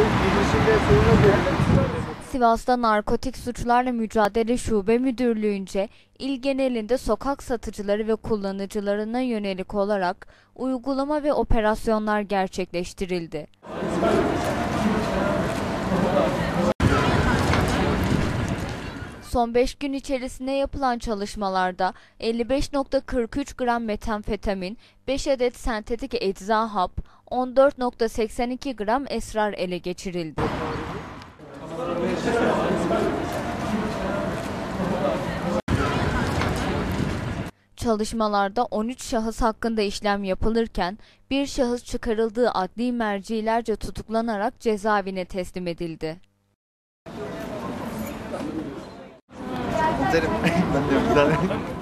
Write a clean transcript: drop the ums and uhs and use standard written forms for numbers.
Sivas'ta Narkotik Suçlarla Mücadele Şube Müdürlüğü'nce il genelinde sokak satıcıları ve kullanıcılarına yönelik olarak uygulama ve operasyonlar gerçekleştirildi. Son 5 gün içerisinde yapılan çalışmalarda 55,43 gram metamfetamin, 5 adet sentetik ecza hap, 14,82 gram esrar ele geçirildi. Çalışmalarda 13 şahıs hakkında işlem yapılırken bir şahıs çıkarıldığı adli mercilerce tutuklanarak cezaevine teslim edildi. Komiserim, ben de